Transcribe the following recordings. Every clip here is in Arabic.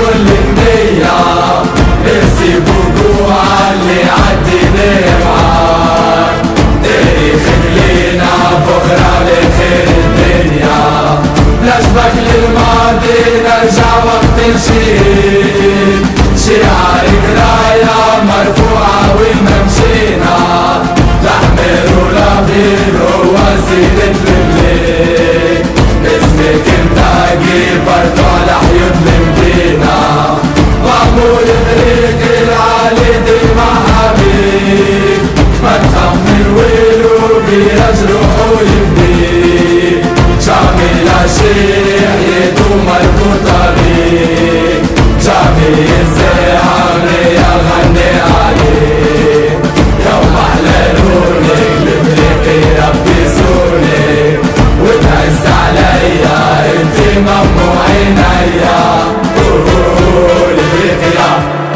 كل النية، نفسي بوقوع اللي عدينا معاك، تاريخ لينا بكرة لخير الدنيا، نسبك للماضي نرجع وقت نشيد، شعارك راية مرفوعة وين ما مشينا، الأحمر والأبيض هو زينة الليل، اسمك متاقي برضو على حيوط المدينة، معمول طريق العالي ديما حبيب، ما تخاف من ويلو بيجرحوا يبديك، جامي لا شيء يدو مربوطة بيك، جامي الساعة يا غني عليك، يوم أحلى نورك لفريقي ربي سوني، وتعز عليا انتي ممنوع عينيا، لفريقيا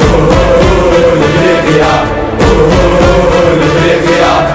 لفريقيا لفريقيا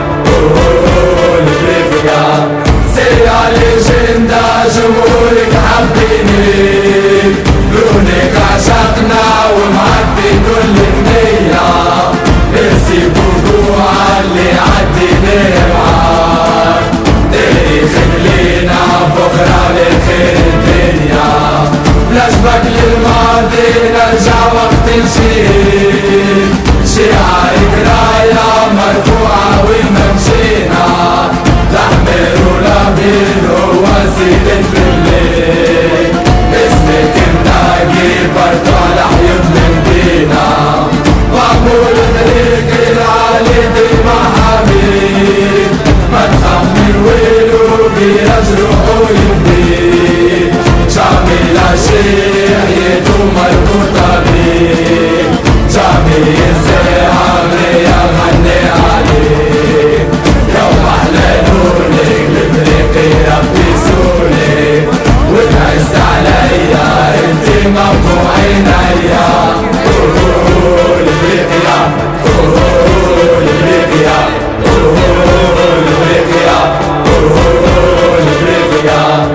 لفريقيا، سيا ليجندا جمهورك حبيني، لونك عشقنا ومعاك في كل النية، نفسي بوقوع اللي عدينا معاك، تاريخ لينا بكرة لخير الدنيا، نسبك للماضي نرجع وقت نشيد، شعارك راية مرفوعة وين ما مشينا، الأحمر والأبيض هو زينة الليل، اسمك متاقي برضو على حيوط المدينة، معمول طريق العالي ديما حبيب، ما تخاف من ويلو بيجرحوا يبديك، جامي لا شيء يدو مربوطة بيك، جامي الساعة يا غني عليك، يوم أحلى نورك لفريقي ربي سوني، وتعز عليا انتي ممنوع عينيا، لفريقيا لفريقيا لفريقيا لفريقيا.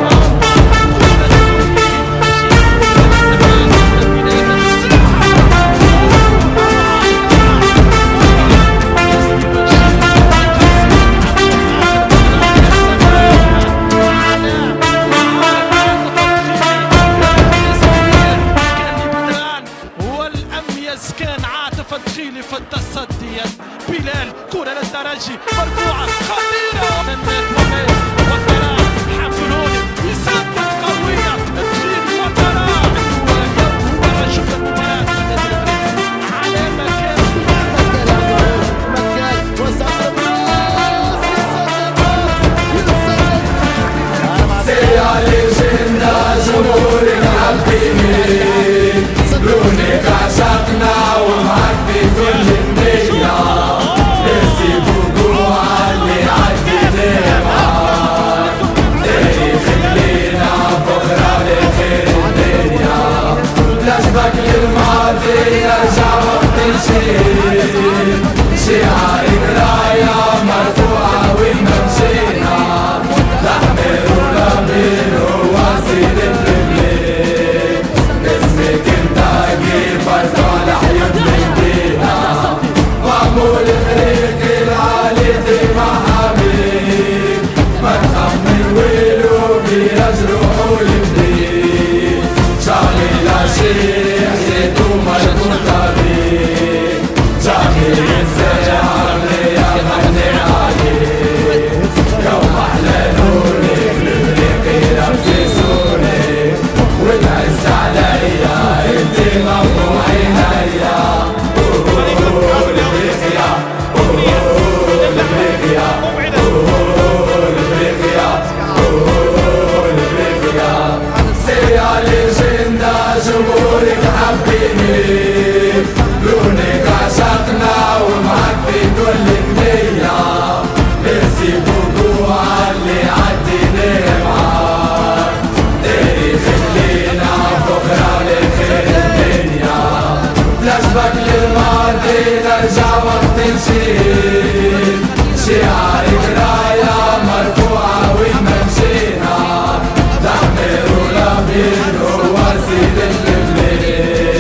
كان عاطفة تخيلي في التصديات، بلال كرة للترجي مرفوعة خطيرة من الناس وترى حفلوني يسدد قوية تخيل وترى هو شوف المباراة على مكان وسط سيا ليجندا جمهورك حبيني، لونك عشقنا ومعاك في كل النية، نفسي بوقوع اللي عدينا معاك، تاريخ لينا بكرة لخير الدنيا، نسبك للماضي نرجع وقت نشيد، شعارك راية مرفوعة وين ما مشينا، الأحمر والأبيض هو زينة الليل، اسمك متاقي برضو على حيوط المدينة، معمول طريق العالي ديما حبيب، ما تخاف من ويلو بيجرحوا يبديك، جامي لا شيء يدو مربوطة بيك، جامي الساعة يا غني عليك، يوم أحلى نورك لفريقي ربي سوني، وتعز عليا انتي ممنوع عينيا، لفريقيا لفريقيا لفريقيا لفريقيا، سيا ليجندا جمهورك حبيني، لونك عشقنا ومعاك في كل النية، نفسي بوقوع اللي عدينا معاك، تاريخ لينا بكرة لخير الدنيا، نسبك للماضي نرجع وقت نشيد، شعارك راية مرفوعة وين ما مشينا، الأحمر والأبيض هو زينة الليل،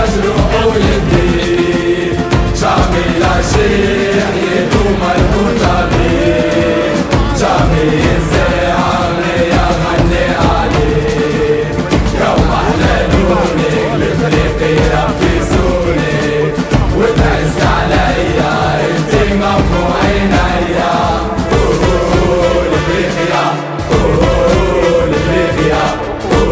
مجروح ويدي جامي العشيق يدوم المطابين جامي الزعامي يغني عليه يوم احلالوني لفريقيا في سوني وتعز عليا انتي ممنوع عينيا لفريقيا لفريقيا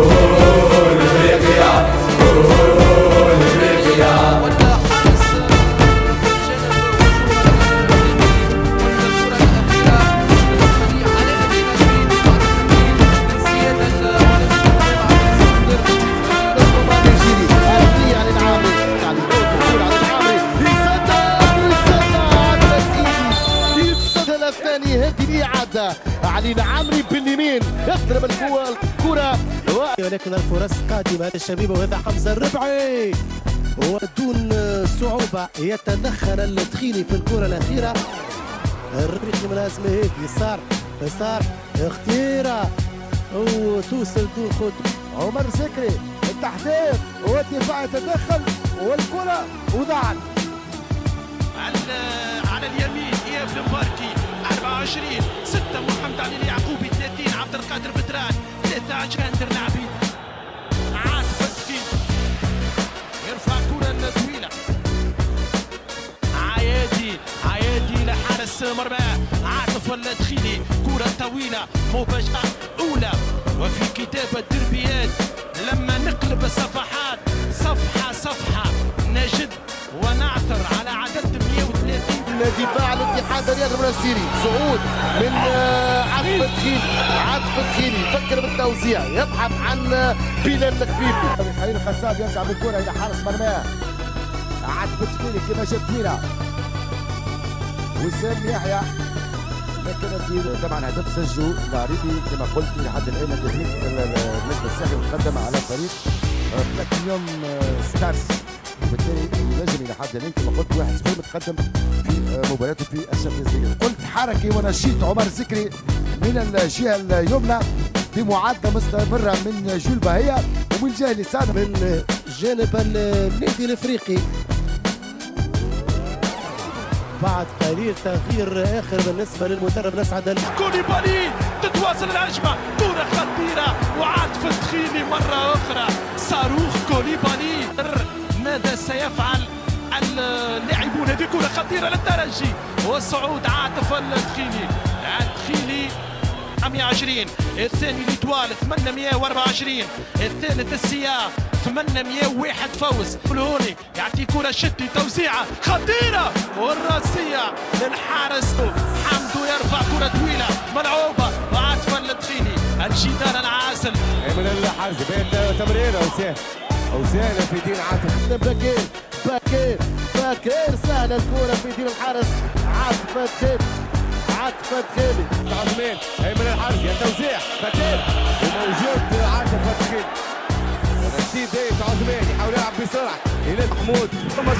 علي العامري باليمين يضرب الكرة ولكن الفرص قادمة هذا الشبيب وهذا حمزة الربعي ودون صعوبة يتدخل التخيلي في الكرة الأخيرة الربيعي من اسمه هيك يسار اختيرة وتوصل دون خطوة عمر زكري التحضير والدفاع يتدخل والكرة وضاعت على اليمين اياب المباركي 24 6 محمد علي اليعقوبي 30 عبد القادر بدران 13 اندر نعبيد عاطف الدخيل يرفع كرة طويلة عيادي لحارس مرمى عاطف الدخيلي كرة طويلة مباشرة أولى وفي كتابة دربيات لما نقلب الصفحات صفحة نجد ونعثر على عدد 130 دفاع الاتحاد الرياضي المنستيري صعود من عاطف الدخيلي يفكر بالتوزيع يبحث عن بلال الخفيفي خليل الخزاب يرجع بالكرة إلى حارس مرماه عاطف الدخيلي كما شفت فينا وسام يحيى لكن طبعا هدف سجلوا العريبي كما قلت لحد الان التدريب النجم الساحلي مقدمه على فريق بلاتينيوم ستارز وبالتالي ينجم الى حد الان كما قلت 1-0 متقدم في مباراته في الشامبيونز ليج. قلت حركي ونشيط عمر زكري من الجهه اليمنى بمعادله مستمره من جول باهيه ومن الجهه اليسار من جانب النادي الافريقي بعد قليل تغيير اخر بالنسبه للمدرب نسعد كوليبالي تتواصل الهجمه كره خطيره وعاطف الدخيلي مره اخرى صاروخ كوليبالي ماذا سيفعل اللاعبون هذه كره خطيره للترجي والصعود عاطف الدخيلي 120 الثاني ليتوال 824 الثالث السياف 801 فوز الهوني يعطي كرة شتي توزيعة خطيرة والراسية للحارس حمدو يرفع كرة طويلة ملعوبة وعاطف الدخيلي الجدار العازل من الحارس بين تمريرة وسهلة في دين عاطف باكير سهلة الكرة في دين الحارس عاطف الدخيلي عظمين من الحارس يا توزيع باكير وموجود عاطف الدخيلي السيد عثمان يحاول يلعب بسرعه الى محمود ثم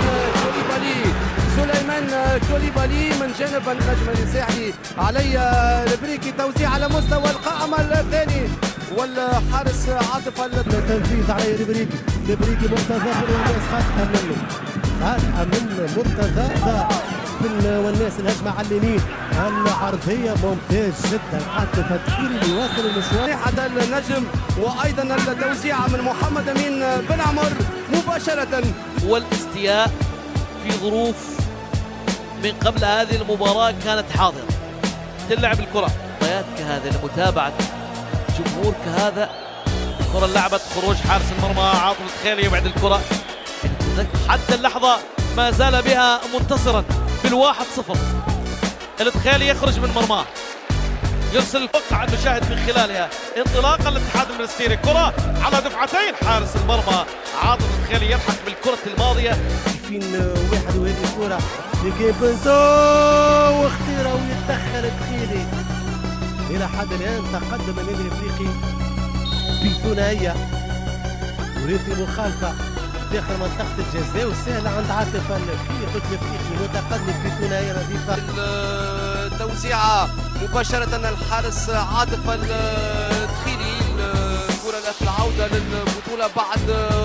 سليمان كوليبالي من جانب النجم الساحلي علي البريكي توزيع على مستوى القائمه الثاني والحارس عاطف التنفيذ على البريكي مرتضى والناس خاطئه من مرتضى والناس الهجمه على اليمين العرضيه ممتاز جدا عاطف الدخيلي يواصل المشوار هذا النجم وايضا التوزيع من محمد امين بن عمر مباشره والاستياء في ظروف من قبل هذه المباراه كانت حاضره تلعب الكره مباريات كهذا لمتابعه جمهور كهذا الكره لعبت خروج حارس المرمى عاطف الدخيلي يبعد الكره حتى اللحظه ما زال بها منتصرا بال1-0 الدخيلي يخرج من مرماه يرسل وقع المشاهد من خلالها انطلاقا للاتحاد المنستيري كرة على دفعتين حارس المرمى عاطف الدخيلي يلحق بالكرة الماضية فين واحد وهذه الكرة لجيبنزو واختيرة ويتدخل الدخيلي إلى حد الآن تقدم النادي الأفريقي بثنائية وريتي مخالفة داخل منطقة الجزاء وسهلة عند عاطف الدخيلي قلت الأفريقي متقدم بثنائية نظيفة التوزيعة مباشرة الحارس عاطف الدخيلي الكرة في العودة للبطولة بعد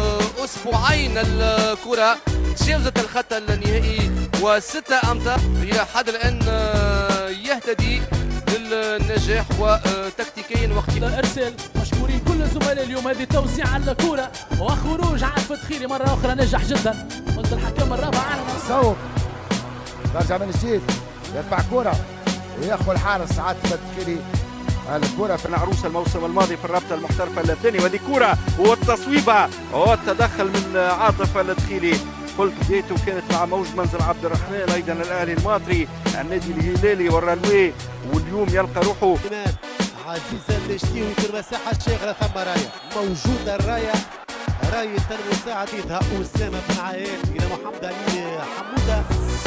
أسبوعين الكرة تجاوزت الخط النهائي و6 أمتار إلى حد الآن يهتدي للنجاح وتكتيكيا واختياريا. ارسال مشكورين كل الزملاء اليوم. هذه توزيع على الكرة وخروج عاطف الدخيلي مرة أخرى نجح جدا. قلت الحكم الرابع أعلن صوب ترجع من جديد يتبع كرة وياخذ الحارس عاطف الدخيلي الكرة في عروس الموسم الماضي في الرابطة المحترفة اللبنانية. وهذه كرة والتصويبة والتدخل من عاطف الدخيلي. قلت بدايته كانت مع موج منزل عبد الرحمن، ايضا الاهلي الماطري، النادي الهلالي والرلوي، واليوم يلقى روحه عزيز النشتي في المساحه الشاغره. ثم رايه موجوده، الرايه رايه المساعده اسامه بن عائل الى محمد علي حموده.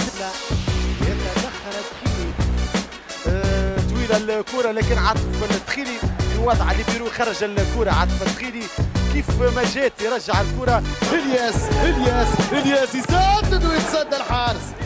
يتدخل الدخيلي طويله الكره، لكن عاطف الدخيلي في وضع اللي بيرو خرج الكره. عاطف الدخيلي كيف ما جات يرجع الكره. الياس يسدد ويتصدى الحارس.